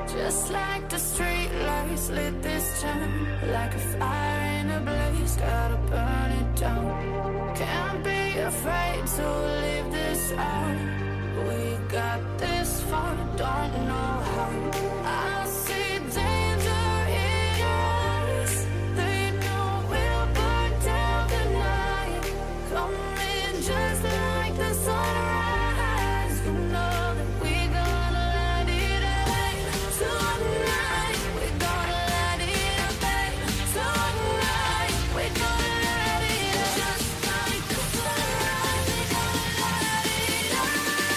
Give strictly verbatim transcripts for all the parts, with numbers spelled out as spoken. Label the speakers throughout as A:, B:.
A: Just like the street lights lit this town, like a fire in a blaze, gotta burn it down. Can't be afraid to leave this out. We got this far, don't know how. I see danger in your eyes. They know we'll burn down the night. Come in just like the sunrise. You know that we gonna let it out. Tonight, we gonna let it out. Tonight, we gonna let it out. Just like the sunrise, we gonna let it out.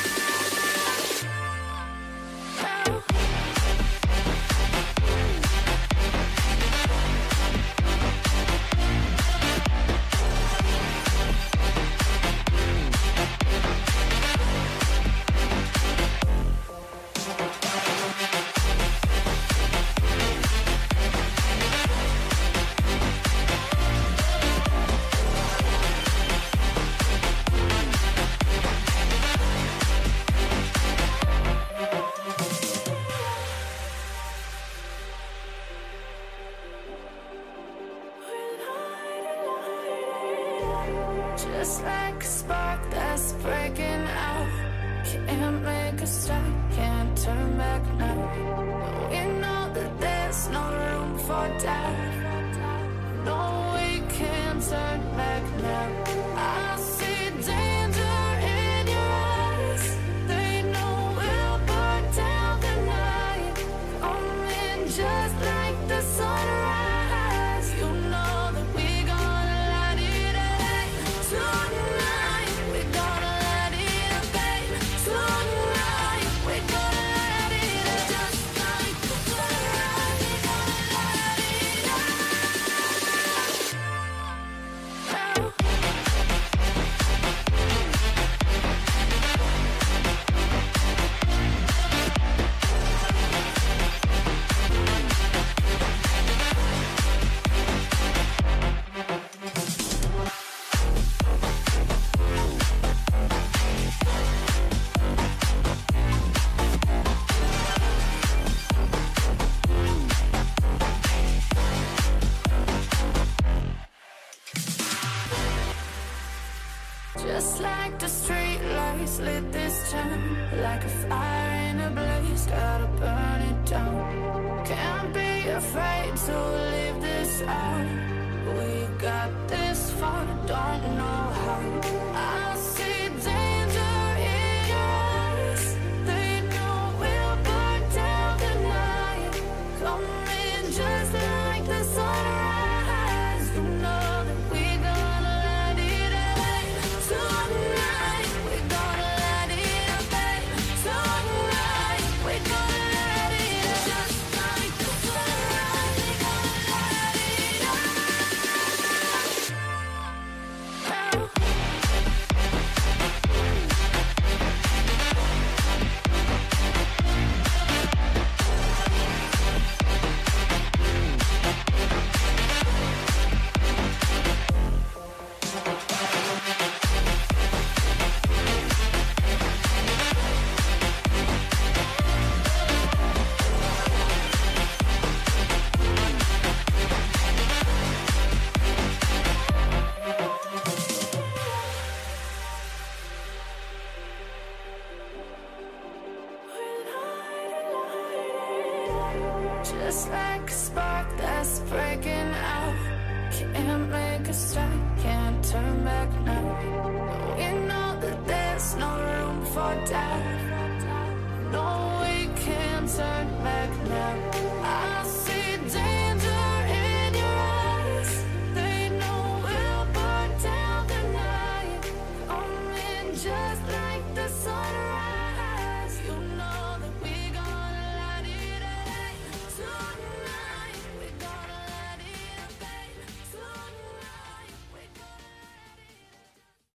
A: Just like a spark that's breaking out. Can't make a stop, can't turn back now. We know that there's no room for doubt. No, we can't turn back now. I see danger in your eyes. They know we'll burn down the night. Come in just like the sunrise. You know that we gonna let it out. Tonight, we gonna let it out. Tonight, we gonna let it out. Just like the sunrise, we gonna let it out. Just like the street lights lit this town, like a fire in a blaze, gotta burn it down. Can't be afraid to leave this out. We got this far, don't know how. I see danger in your eyes. They know we'll burn down the night. Come in just like the sunrise. You know that we gonna let it out. Tonight, we gonna let it out. Tonight, we gonna let it out. Just like the sunrise, we gonna let it out. Just like a spark that's breaking out. Can't make a stop, can't